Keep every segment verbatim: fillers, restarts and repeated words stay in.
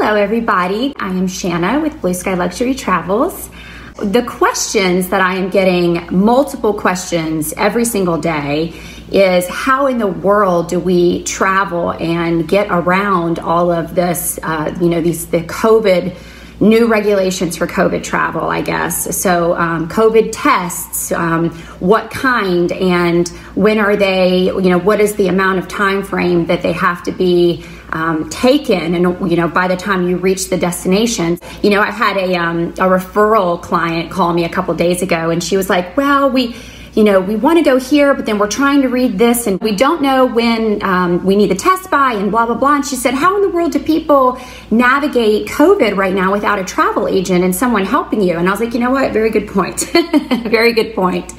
Hello everybody, I am Shanna with Blue Sky Luxury Travels. The questions that I am getting, multiple questions every single day, is how in the world do we travel and get around all of this, uh, you know, these the COVID new regulations for COVID travel, I guess. So um, COVID tests, um, what kind and when are they, you know, what is the amount of time frame that they have to be um, taken, and you know, by the time you reach the destination. You know, I had a, um, a referral client call me a couple days ago, and she was like, well, we you know, we want to go here, but then we're trying to read this and we don't know when um, we need the test by and blah, blah, blah. And she said, how in the world do people navigate COVID right now without a travel agent and someone helping you? And I was like, you know what? Very good point. Very good point.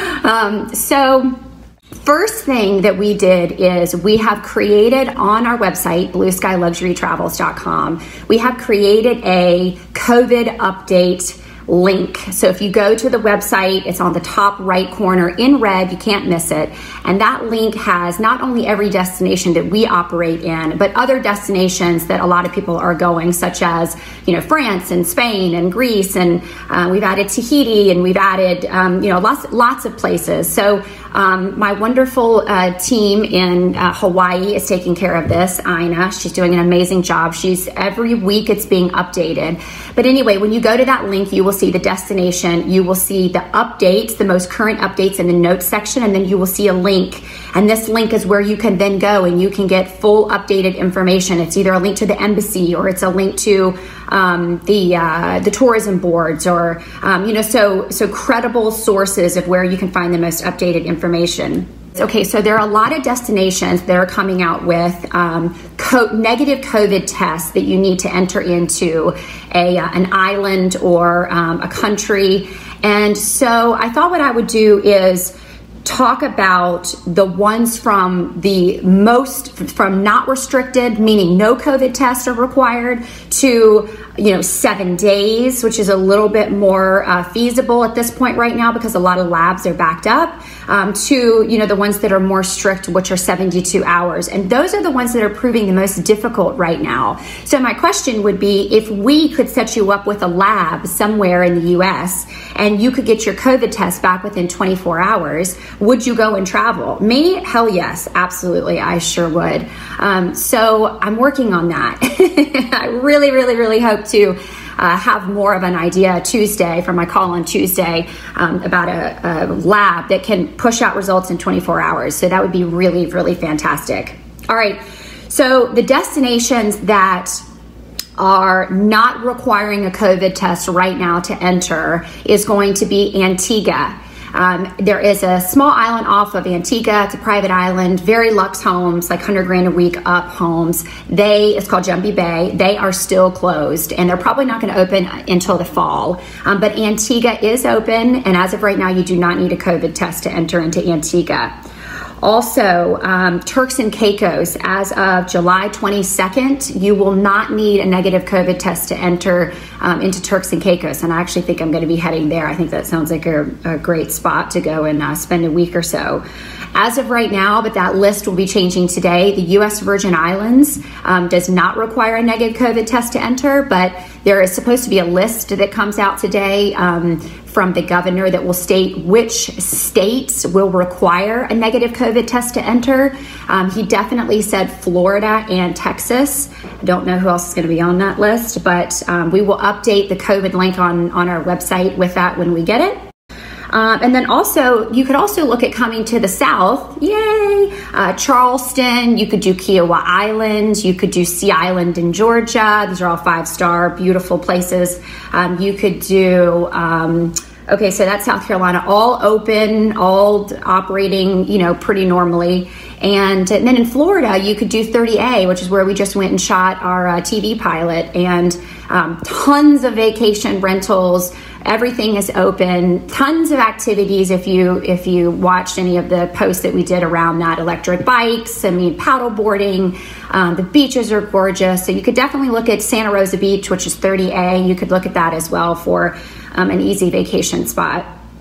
Um, so first thing that we did is we have created on our website, blue sky luxury travels dot com, we have created a COVID update link. So if you go to the website, it's on the top right corner in red, you can't miss it. And that link has not only every destination that we operate in, but other destinations that a lot of people are going, such as, you know, France and Spain and Greece, and uh, we've added Tahiti, and we've added, um, you know, lots, lots of places. So um, my wonderful uh, team in uh, Hawaii is taking care of this. Ina, she's doing an amazing job. She's every week it's being updated. But anyway, when you go to that link, you will see the destination, you will see the updates, the most current updates in the notes section, and then you will see a link. And this link is where you can then go and you can get full updated information. It's either a link to the embassy or it's a link to um, the uh, the tourism boards, or um, you know, so so credible sources of where you can find the most updated information. Okay, so there are a lot of destinations that are coming out with um, co negative COVID tests that you need to enter into a uh, an island or um, a country. And so I thought what I would do is talk about the ones from the most, from not restricted, meaning no COVID tests are required, to, you know, seven days, which is a little bit more uh, feasible at this point right now because a lot of labs are backed up, um, to, you know, the ones that are more strict, which are seventy-two hours. And those are the ones that are proving the most difficult right now. So my question would be, if we could set you up with a lab somewhere in the U S and you could get your COVID test back within twenty-four hours, would you go and travel? Me? Hell yes, absolutely, I sure would. Um, so I'm working on that. I really, really, really hope to uh, have more of an idea Tuesday for my call on Tuesday um, about a, a lab that can push out results in twenty-four hours. So that would be really, really fantastic. All right, so the destinations that are not requiring a COVID test right now to enter is going to be Antigua. Um, there is a small island off of Antigua. It's a private island, very luxe homes, like one hundred grand a week up homes. They, it's called Jumbie Bay. They are still closed, and they're probably not going to open until the fall. Um, but Antigua is open, and as of right now, you do not need a COVID test to enter into Antigua. Also, um, Turks and Caicos, as of July twenty-second, you will not need a negative COVID test to enter um, into Turks and Caicos. And I actually think I'm going to be heading there. I think that sounds like a, a great spot to go and uh, spend a week or so. As of right now, but that list will be changing today, the U S Virgin Islands um, does not require a negative COVID test to enter, but there is supposed to be a list that comes out today um, from the governor that will state which states will require a negative COVID test to enter. Um, he definitely said Florida and Texas. I don't know who else is going to be on that list, but um, we will update the COVID link on, on our website with that when we get it. Um, and then also, you could also look at coming to the south. Yay! Uh, Charleston, you could do Kiowa Island, you could do Sea Island in Georgia. These are all five-star, beautiful places. Um, you could do, um, okay, so that's South Carolina, all open, all operating, you know, pretty normally. And, and then in Florida, you could do thirty A, which is where we just went and shot our uh, T V pilot, and um, tons of vacation rentals. Everything is open, tons of activities. If you if you watched any of the posts that we did around that, electric bikes, I mean, paddle boarding, um, the beaches are gorgeous. So you could definitely look at Santa Rosa Beach, which is thirty A. You could look at that as well for um, an easy vacation spot.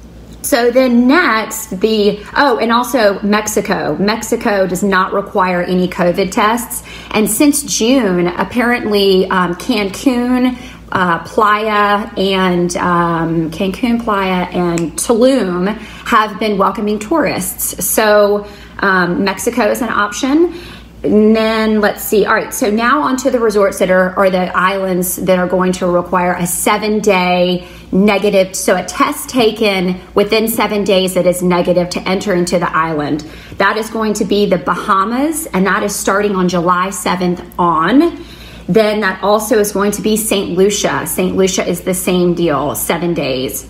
So then next, the, oh, and also Mexico. Mexico does not require any COVID tests. And since June, apparently um, Cancun, uh, Playa, and um, Cancun, Playa, and Tulum have been welcoming tourists. So um, Mexico is an option. And then let's see. All right, so now onto the resorts that are, or the islands that are going to require a seven day negative, so a test taken within seven days that is negative to enter into the island. That is going to be the Bahamas, and that is starting on July seventh on. Then that also is going to be Saint Lucia. Saint Lucia is the same deal, seven days.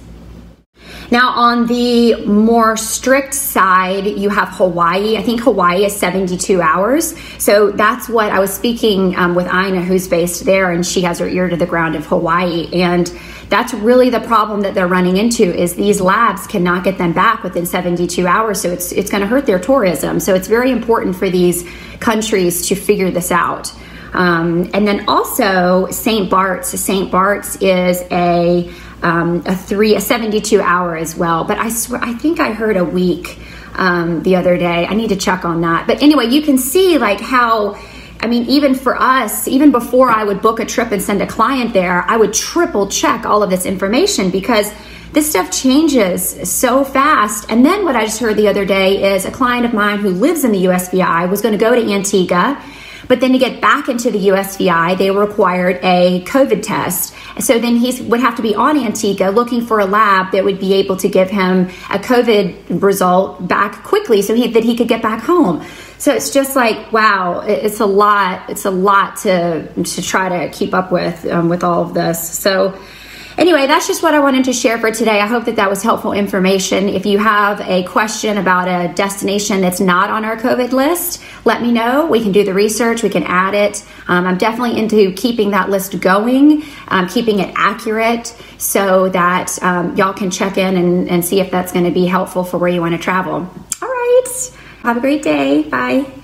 Now, on the more strict side, you have Hawaii. I think Hawaii is seventy-two hours. So that's what I was speaking um, with Ina, who's based there, and she has her ear to the ground of Hawaii. And that's really the problem that they're running into, is these labs cannot get them back within seventy-two hours. So it's, it's going to hurt their tourism. So it's very important for these countries to figure this out. Um, and then also Saint Bart's. Saint Bart's is a Um, a three, a seventy-two hour as well. But I swear, I think I heard a week um, the other day. I need to check on that. But anyway, you can see like how, I mean, even for us, even before I would book a trip and send a client there, I would triple check all of this information because this stuff changes so fast. And then what I just heard the other day is a client of mine who lives in the U S V I was going to go to Antigua, but then to get back into the U S V I, they required a COVID test. So then he would have to be on Antigua looking for a lab that would be able to give him a COVID result back quickly so he, that he could get back home. So it's just like, wow, it's a lot. It's a lot to, to try to keep up with, um, with all of this. So anyway, that's just what I wanted to share for today. I hope that that was helpful information. If you have a question about a destination that's not on our COVID list, let me know. We can do the research. We can add it. Um, I'm definitely into keeping that list going, um, keeping it accurate so that um, y'all can check in and, and see if that's going to be helpful for where you want to travel. All right. Have a great day. Bye.